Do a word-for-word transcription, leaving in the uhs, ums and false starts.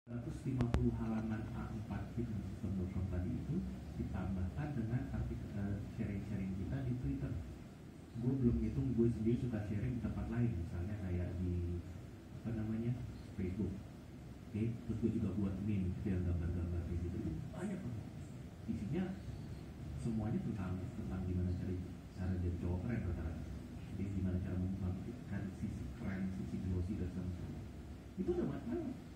seratus lima puluh halaman A empat business system dot com tadi itu ditambahkan dengan artikel uh, sharing-sharing kita di Twitter. Gue belum hitung, gue sendiri suka sharing di tempat lain, misalnya kayak di apa namanya Facebook. Oke, okay? Terus gue juga buat meme, yang gambar-gambar kayak gitu. Banyak banget. Isinya semuanya tentang tentang gimana cara cara jadi cowok keren rata-rata. Jadi gimana cara membangkitkan sisi keren, sisi glossy dan sebagainya. Itu udah banget.